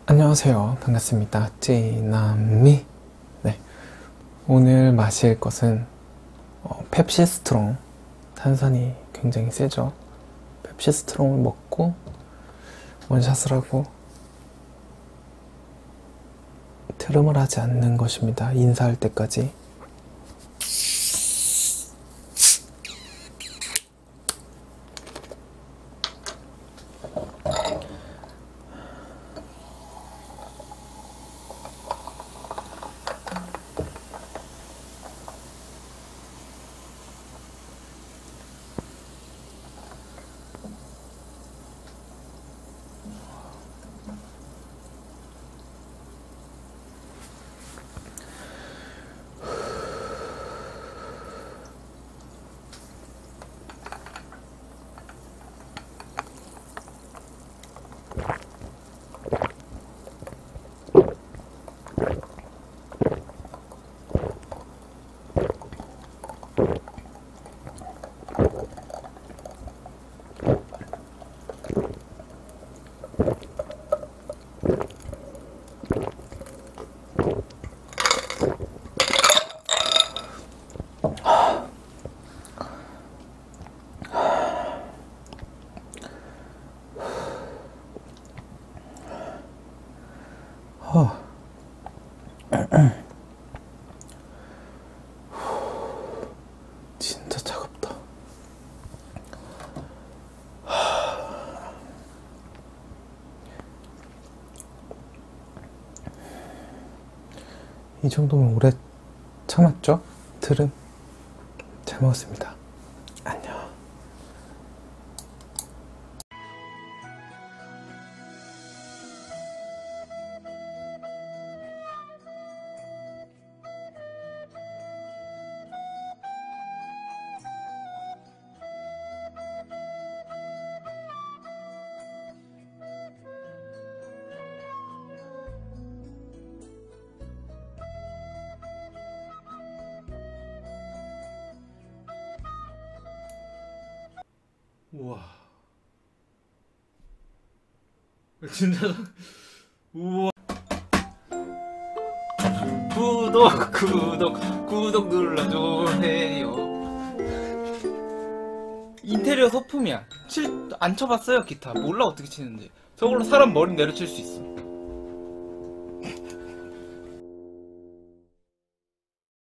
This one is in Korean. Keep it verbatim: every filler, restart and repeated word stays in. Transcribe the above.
안녕하세요. 반갑습니다. 찌남미. 네. 오늘 마실 것은 어, 펩시 스트롱. 탄산이 굉장히 세죠. 펩시 스트롱을 먹고 원샷을 하고 트름을 하지 않는 것입니다. 인사할 때까지. 어. 진짜 차갑다. 이 정도면 오래 참았죠? 트름. 잘 먹었습니다. 안녕. 우와 진짜 우와 구독 구독 구독 눌러줘해요. 인테리어 소품이야. 칠, 안 쳐봤어요. 기타 몰라 어떻게 치는지. 저걸로 사람 머리 내려칠 수 있어.